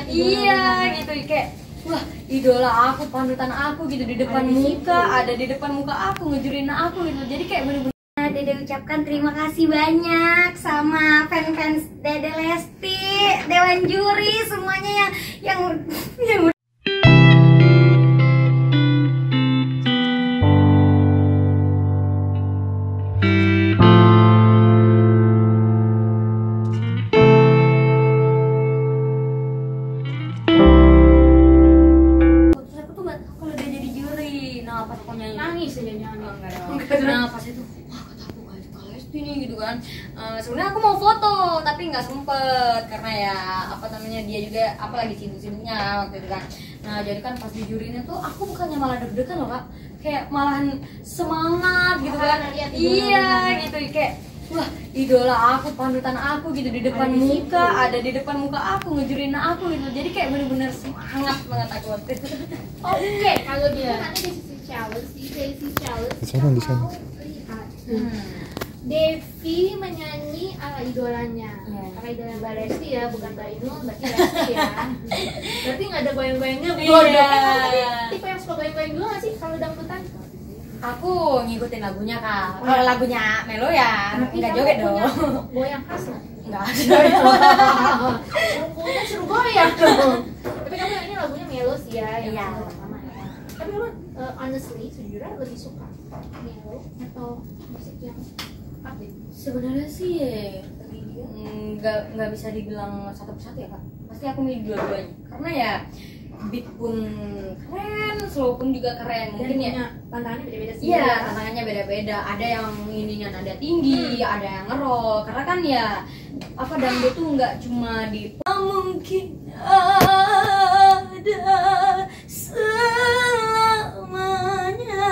Iya gitu kayak wah idola aku, panutan aku gitu di depan muka, ada di depan muka aku ngejurin aku gitu. Jadi kayak bener-bener Dede ucapkan terima kasih banyak sama fans Dede Lesti, Dewan Juri, semuanya yang terus aku tuh kalau udah jadi juri, nah pas aku nyanyi Nangis aja nyanyi. nah pas itu wah kata aku kayak Kak Lesti nih gitu kan. Sebenarnya aku mau foto tapi nggak sempet karena ya apa namanya dia juga apa lagi sibuk-sibuknya waktu itu kan. Nah jadi kan pas di jurinya tuh aku bukannya malah deg-degan loh Kak, kayak malahan semangat gitu kan. Iya gitu kayak wah idola aku, panutan aku gitu di depan muka, ada di depan muka aku ngejurin aku gitu. Jadi kayak bener-bener semangat banget aku waktu itu. Oke, kalau dia nanti di sisi challenge, Di sana, di sana. lihat. Devi menyanyi ala idolanya. Karena idolanya Mbak Lesti ya, bukan Mbak Inul, berarti Lesti ya. Berarti nggak ada goyang-goyangnya. Tipe yang suka goyang-goyang dulu nggak sih kalau dangdutan? Aku ngikutin lagunya Kak. Kalau lagunya Melo ya nggak joget dong. Goyang khas nggak? Nggak. Suruh goyang dong. Tapi kamu ini lagunya Melo sih ya, yang Iya. pertama ya. Tapi kamu honestly sejujurnya lebih suka Melo atau musik yang update? Sebenarnya sih nggak bisa dibilang satu persatu ya Kak. Pasti aku milih dua-duanya. Karena ya beat pun keren, slow pun juga keren. Mungkin ya tantangannya beda-beda sih. iya, tantangannya beda-beda. Ada yang ininya nada tinggi, ada yang ngerol. Karena kan ya apa dangdut tuh nggak cuma di mungkin ada selamanya.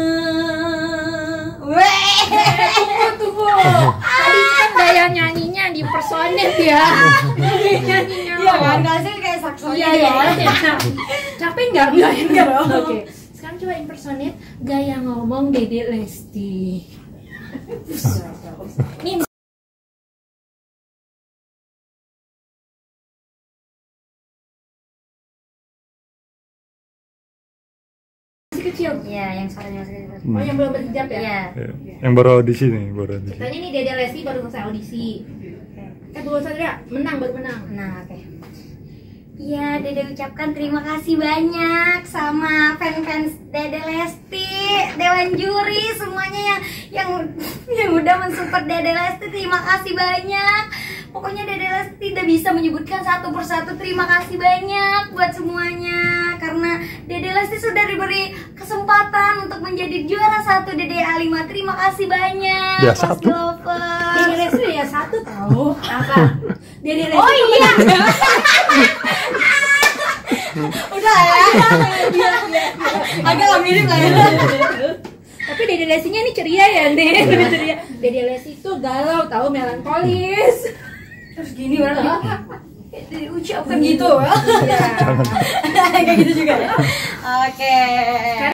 Tunggu. Tadi kan gaya nyanyinya di personet ya. Nyanyinya. Iya kan, kasih kayak saksonya. Iya. Capek nggak? Enggak dong. Oke. Sekarang coba impersonate gaya ngomong Dede Lesti. Nih masih kecil. Iya, yang suaranya masih kecil. Oh, yang belum berhijab ya? Iya. Ya. Yang baru audisi nih, baru audisi. Ceritanya nih Dede Lesti baru selesai audisi. Baru saja baru menang. Nah, oke. Iya, Dede ucapkan terima kasih banyak sama fans Dede Lesti, Dewan Juri, semuanya yang udah mensupport Dede Lesti. Terima kasih banyak. Pokoknya Dede Lesti tidak bisa menyebutkan satu persatu terima kasih banyak buat semuanya. Karena Dede Lesti sudah diberi kesempatan untuk menjadi juara satu Dede A5. Terima kasih banyak. Ya, Lesti satu. Lovers. Dede Lesti ya satu tahu. Apa? Dede Lesti. Oh iya. Udah ya. Agak mirip lah ya. Tapi Dede Lestinya ini ceria ya, Dede ceria. Dede Lesti itu galau, tahu melankolis. Terus gini orang diucapkan gitu. Iya. Kayak gitu juga ya. Oke.